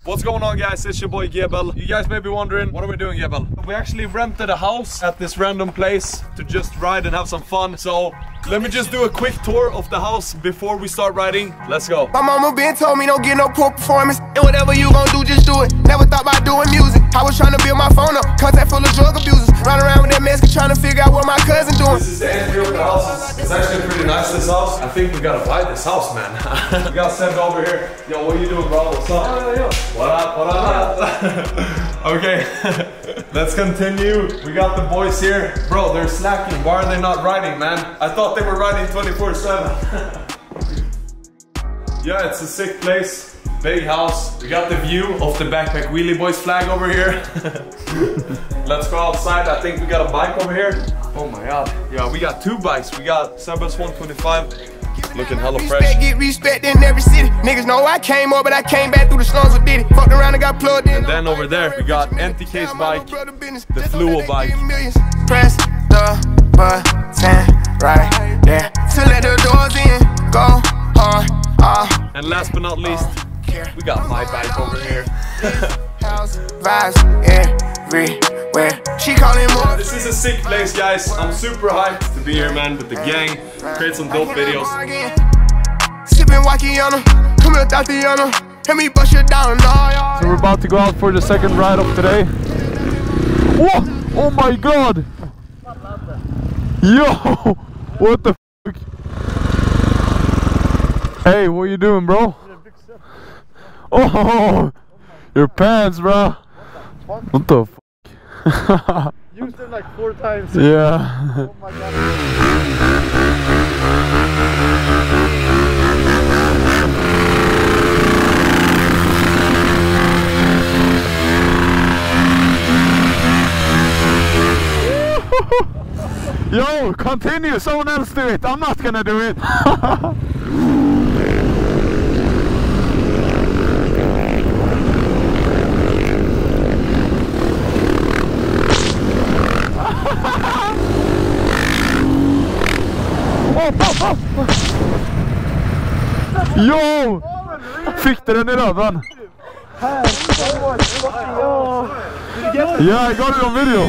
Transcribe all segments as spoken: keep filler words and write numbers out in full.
What's going on, guys? It's your boy Gebel. You guys may be wondering, what are we doing, Gebel? We actually rented a house at this random place to just ride and have some fun. So let me just do a quick tour of the house before we start riding. Let's go. My mama been told me don't get no poor performance, and whatever you gon' do, just do it. Never thought about doing music. I was trying to build my phone up, contact full of drug abusers. Run around with that mask trying to figure out what my cousin doing. This is the entry of the house. It's actually pretty nice, this house. I think we gotta buy this house, man. We got Seb over here. Yo, what are you doing, bro? What's up? Yo, yo, yo. What up, what up? Okay, let's continue. We got the boys here. Bro, they're slacking. Why are they not riding, man? I thought they were riding twenty-four seven. Yeah, it's a sick place. Big house. We got the view of the Backpackwheelieboyz flag over here. Let's go outside. I think we got a bike over here. Oh my god. Yeah, we got two bikes. We got Seb's one twenty-five. Looking hella fresh. Respect, get respect in every city. Niggas know I came up, but I came back through the slums with Diddy. Fucked around and got plugged in. And then over there, we got N T K's bike, the Fluo bike. Press the button right there to let the doors in. Go hard, uh, and last but not least, we got my bike over here. Vibes everywhere. She calling more. This is a sick place, guys. I'm super hyped to be here, man, with the gang. Create some dope videos. Sipping Wakiana, come here, Tatiana. Let me bust you down. So we're about to go out for the second ride of today. Whoa! Oh my god! Yo! What the fuck? Hey, what you doing, bro? Oh! Your pants, bro! What the fuck? Used it like four times. Yeah. Oh my god. Yo, continue. Someone else do it. I'm not gonna do it. Yo! Fick du den i röven? Yeah, I got it on video.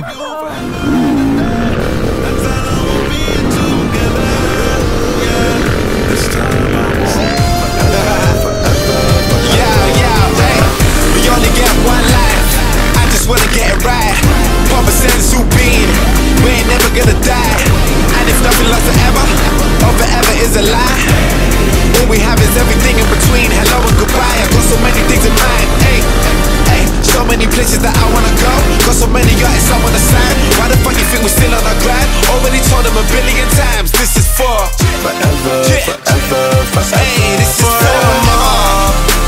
Yeah, yeah, hey. We only get one life. I just wanna get it right. One percent supine. We ain't never gonna die. And if nothing lasts forever, or forever is a lie. All we have is everything in between. Hello and goodbye. I got so many things in mind. Hey, hey, so many places that I wanna go. Got so many artists I wanna sign. Why the fuck you think we're still on our grind? Already told them a billion times. This is for forever, yeah. forever, forever. Hey, this is forever.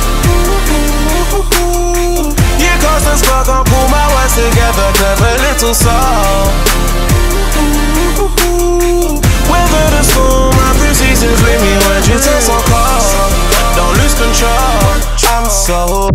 Yeah, cause the spark gon' pull my words together. Clever little soul. Weather the storm, my precisions leave me when you turn so cold. Don't lose control, I'm so.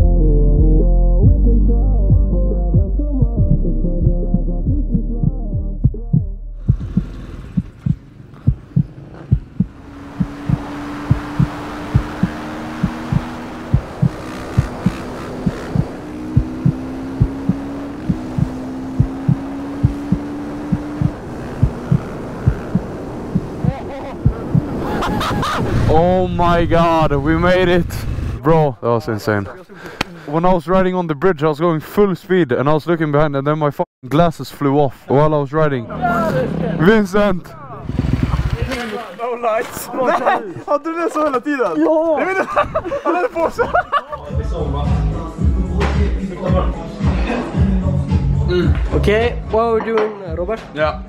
Oh my god, we made it! Bro, that was insane. When I was riding on the bridge, I was going full speed and I was looking behind and then my fucking glasses flew off while I was riding. Vincent! No lights. Hade du det så hela tiden? Ja! Jag vet inte, han hade på sig. Okay, what are we doing, uh, Robert? Yeah.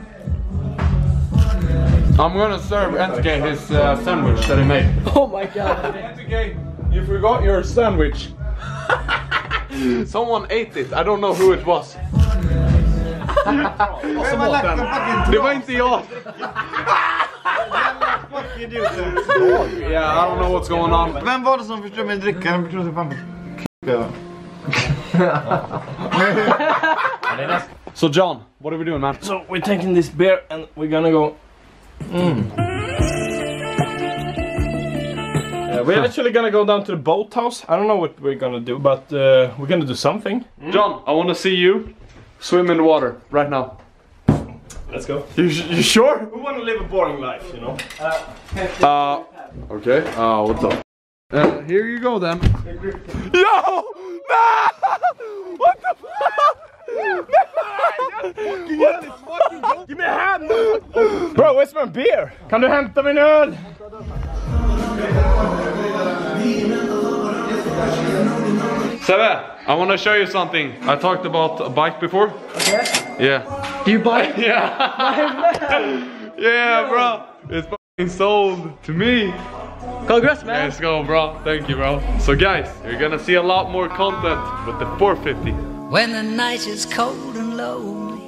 I'm gonna serve N T K his uh, sandwich that he made. Oh my god. N T K, you forgot your sandwich. Someone ate it, I don't know who it was. Det var inte jag. Yeah, I don't know what's going on. Vem var det som förstod mig dricka? Han förstod sig fan på. So John, what are we doing, man? So we're taking this beer and we're gonna go. Mm. Yeah, We're actually gonna go down to the boathouse. I don't know what we're gonna do, but uh, we're gonna do something. Mm. John, I want to see you swim in the water right now. Let's go. You, you sure? We want to live a boring life, you know. Uh, okay. Uh, what the? Uh, here you go then. Yo! No! What the fuck? No! Give me a hand! Bro, where's my beer? Kan du hämta min öl? Sebe, I want to show you something. I talked about a bike before. Okay. Yeah. Do you buy it? Yeah. Yeah, bro. It's fucking sold to me. Congrats, man. Let's go, bro. Thank you, bro. So guys, you're gonna see a lot more content with the four fifty. When the night is cold and lonely,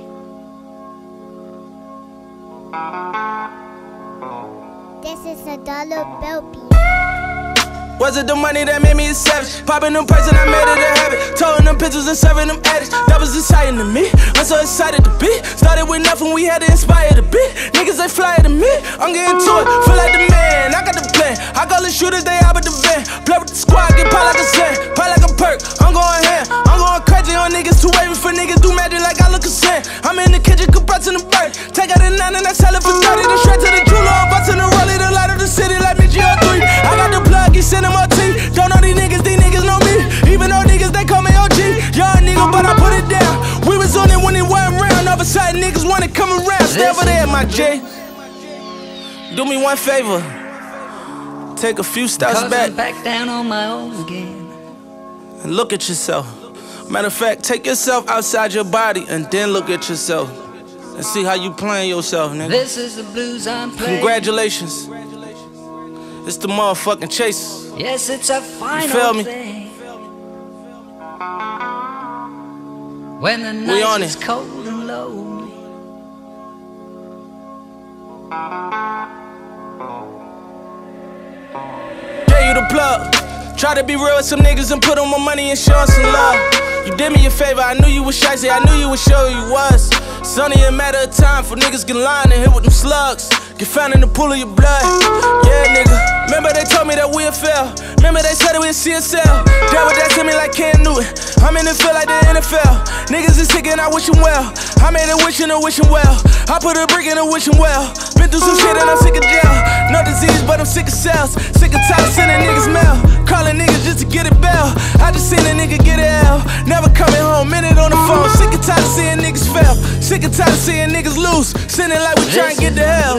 this is a dollar bill piece. Was it the money that made me a savage? Popping them perks and I made it a habit. Towing them pictures and serving them addicts. That was exciting to me. I'm so excited to be. Started with nothing, we had to inspire the beat. Niggas they fly to me. I'm getting to it, feel like the man. I got the plan. I call the shooters, they out with the van. Play with the squad, get pop like a sand. Pop like a perk, I'm going ham. I'm going crazy on niggas, too wavy for niggas. Do magic like I look a sand. I'm in the kitchen, compressing the bird. Take out a nine and I sell it for thirty. Then straight to the jeweler, I'm busting the rollie. The light of the city like me G R three. I got the plug, he's sending my team. Don't know these niggas, these niggas know me. Even though niggas, they call me O G. Young nigga, but I put it down. We was on it when it wasn't round. All of a sudden, niggas wanna come around. Stay over there, my J. Do me one favor. Take a few steps cause back I'm back down on my own again. and look at yourself. Matter of fact, take yourself outside your body and then look at yourself. And see how you playing yourself, nigga. This is the blues I'm playing. Congratulations. It's the motherfucking chase. Yes, it's a final feel me? thing. When the We on night is it. cold and lonely. Gave you the plug. Try to be real with some niggas and put on my money and show some love. You did me a favor, I knew you was shy, I knew you would show you was. It's only a matter of time for niggas get lined and hit with them slugs. Get found in the pool of your blood. Yeah, nigga. Remember they told me that we'd fail. Remember they said that we'd C S L. That what that to me like Cam Newton. I'm in the field like the N F L. Niggas is sick and I wish them well. I made a wish and a wishing well. I put a brick in a wishing well. Been through some shit and I'm sick of jail. No disease, but I'm sick of cells. Sick of tired of sending niggas mail. Calling niggas just to get a bell. I just seen a nigga get a L. Never coming home, minute on the phone. Sick of tired of seeing niggas fail. Sick of tired of seeing niggas lose. Sending like we trying to get to hell.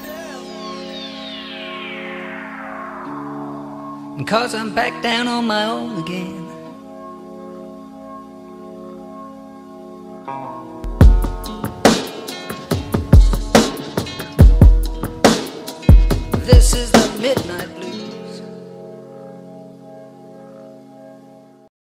Cause I'm back down on my own again. This is the midnight blue.